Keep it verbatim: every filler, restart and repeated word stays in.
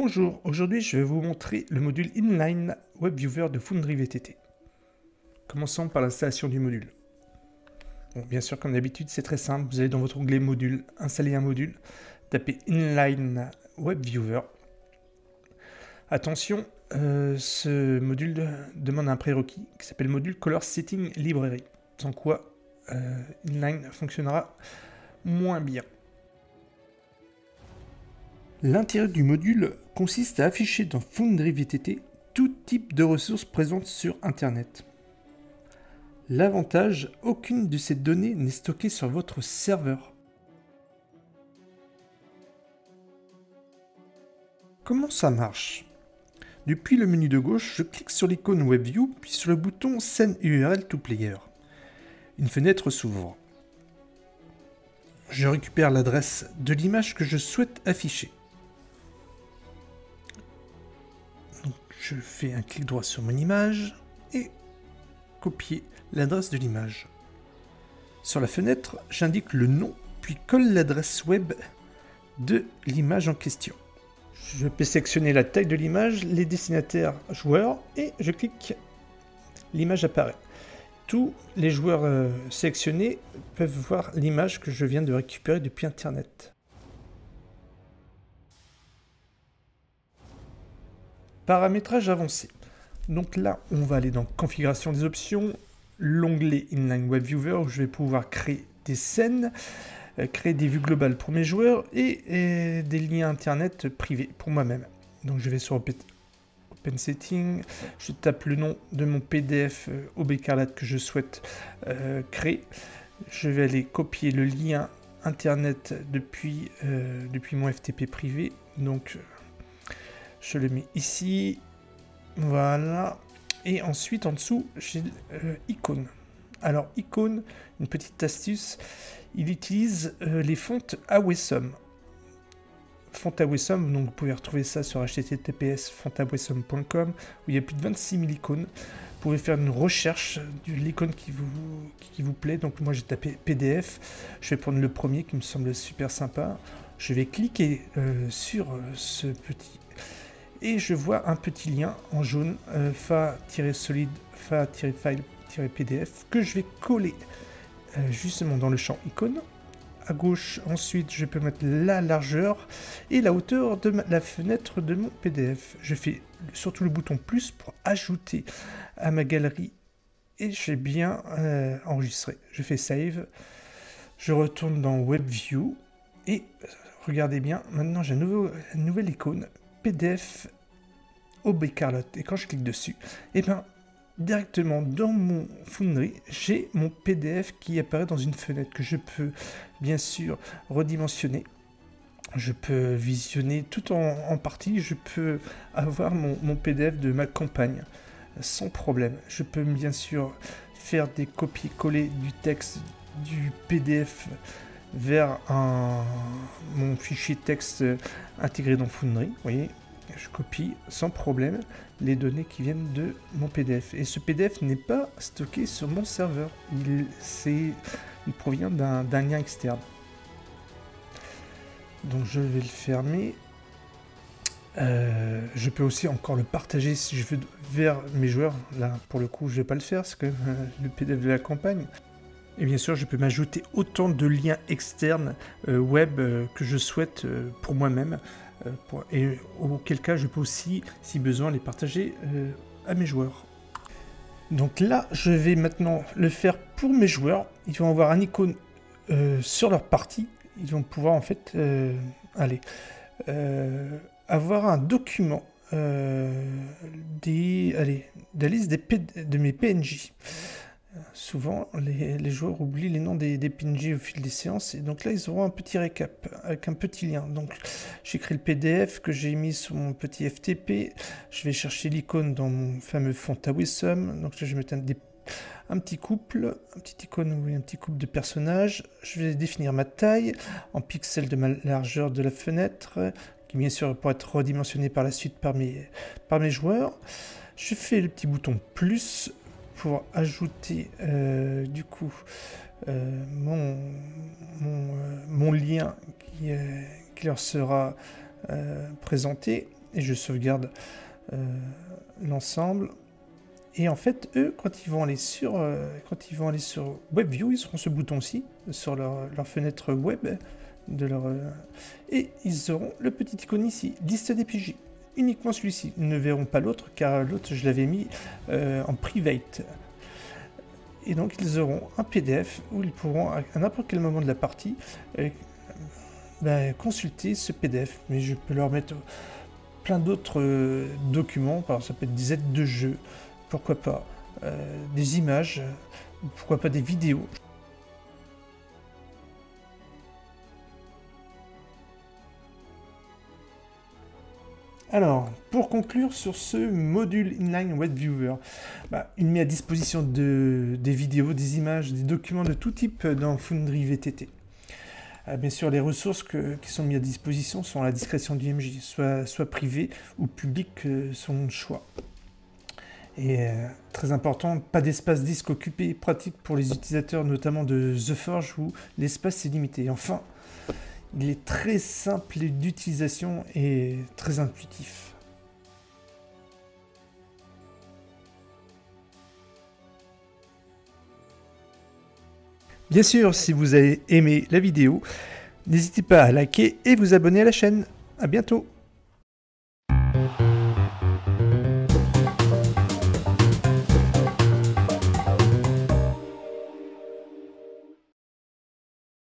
Bonjour, aujourd'hui je vais vous montrer le module Inline WebViewer de Foundry V T T. Commençons par l'installation du module. Bon, bien sûr, comme d'habitude, c'est très simple. Vous allez dans votre onglet module, installer un module, tapez Inline WebViewer. Attention, euh, ce module de, demande un prérequis qui s'appelle module Color Setting Library, sans quoi euh, Inline fonctionnera moins bien. L'intérêt du module consiste à afficher dans Foundry V T T tout type de ressources présentes sur Internet. L'avantage, aucune de ces données n'est stockée sur votre serveur. Comment ça marche? Depuis le menu de gauche, je clique sur l'icône WebView, puis sur le bouton Send U R L to Player. Une fenêtre s'ouvre. Je récupère l'adresse de l'image que je souhaite afficher. Donc, je fais un clic droit sur mon image et copier l'adresse de l'image. Sur la fenêtre, j'indique le nom, puis colle l'adresse web de l'image en question. Je peux sélectionner la taille de l'image, les destinataires joueurs, et je clique, l'image apparaît. Tous les joueurs euh, sélectionnés peuvent voir l'image que je viens de récupérer depuis Internet. Paramétrage avancé. Donc là, on va aller dans Configuration des options, l'onglet Inline WebViewer où je vais pouvoir créer des scènes, euh, créer des vues globales pour mes joueurs et, et des liens Internet privés pour moi-même. Donc je vais sur Open, Open Setting, je tape le nom de mon P D F euh, Aubécarlate que je souhaite euh, créer. Je vais aller copier le lien Internet depuis, euh, depuis mon F T P privé. Donc je le mets ici. Voilà, et ensuite en dessous j'ai euh, icône. Alors icône, une petite astuce, il utilise euh, les fontes Awesome. Fonte Awesome, donc vous pouvez retrouver ça sur h t t p s point fonte awesome point com où il y a plus de vingt-six mille icônes. Vous pouvez faire une recherche de l'icône qui vous, qui vous plaît. Donc moi j'ai tapé P D F, je vais prendre le premier qui me semble super sympa. Je vais cliquer euh, sur ce petit et je vois un petit lien en jaune, euh, fa-solid, fa-file-P D F, que je vais coller euh, justement dans le champ icône. À gauche, ensuite, je peux mettre la largeur et la hauteur de ma, la fenêtre de mon P D F. Je fais surtout le bouton plus pour ajouter à ma galerie et j'ai bien euh, enregistré. Je fais Save, je retourne dans WebView et regardez bien, maintenant j'ai un une nouvelle icône. P D F Aubécarlate. Et quand je clique dessus, et bien directement dans mon Foundry, j'ai mon P D F qui apparaît dans une fenêtre que je peux bien sûr redimensionner. Je peux visionner tout en, en partie. Je peux avoir mon, mon P D F de ma campagne sans problème. Je peux bien sûr faire des copier-coller du texte du P D F vers un, mon fichier texte intégré dans Foundry. Vous voyez, je copie sans problème les données qui viennent de mon P D F. Et ce P D F n'est pas stocké sur mon serveur. Il, il provient d'un lien externe. Donc je vais le fermer. Euh, je peux aussi encore le partager si je veux vers mes joueurs. Là, pour le coup, je ne vais pas le faire. C'est quand même euh, le P D F de la campagne. Et bien sûr, je peux m'ajouter autant de liens externes euh, web euh, que je souhaite euh, pour moi-même. Euh, pour, et auquel cas, je peux aussi, si besoin, les partager euh, à mes joueurs. Donc là, je vais maintenant le faire pour mes joueurs. Ils vont avoir un icône euh, sur leur partie. Ils vont pouvoir en fait, euh, allez, euh, avoir un document euh, des, allez, de la liste des P, de mes P N J. Souvent, les, les joueurs oublient les noms des, des P N J au fil des séances. Et donc là, ils auront un petit récap avec un petit lien. Donc, j'écris le P D F que j'ai mis sur mon petit F T P. Je vais chercher l'icône dans mon fameux font Awesome. Donc là, je vais mettre un, des, un petit couple, un petit icône, oui, un petit couple de personnages. Je vais définir ma taille en pixels de ma largeur de la fenêtre, qui bien sûr pourra être redimensionné par la suite par mes, par mes joueurs. Je fais le petit bouton plus pour ajouter euh, du coup euh, mon, mon, euh, mon lien qui, euh, qui leur sera euh, présenté. et je sauvegarde euh, l'ensemble. Et en fait, eux, quand ils vont aller sur, euh, quand ils vont aller sur WebView, ils auront ce bouton-ci sur leur, leur fenêtre web de leur, euh, et ils auront le petit icône ici, liste des P J. Uniquement celui-ci. Ils ne verront pas l'autre, car l'autre, je l'avais mis euh, en private. Et donc, ils auront un P D F où ils pourront, à n'importe quel moment de la partie, euh, bah, consulter ce P D F. Mais je peux leur mettre plein d'autres euh, documents, par exemple, ça peut être des aides de jeu, pourquoi pas, euh, des images, pourquoi pas des vidéos. Alors, pour conclure sur ce module Inline Web Viewer, bah, il met à disposition de, des vidéos, des images, des documents de tout type dans Foundry V T T. Euh, bien sûr, les ressources que, qui sont mises à disposition sont à la discrétion du M J, soit, soit privées ou publiques, euh, son choix. Et euh, très important, pas d'espace disque occupé, pratique pour les utilisateurs notamment de TheForge où l'espace est limité. Et enfin, il est très simple d'utilisation et très intuitif. Bien sûr, si vous avez aimé la vidéo, n'hésitez pas à liker et vous abonner à la chaîne. À bientôt!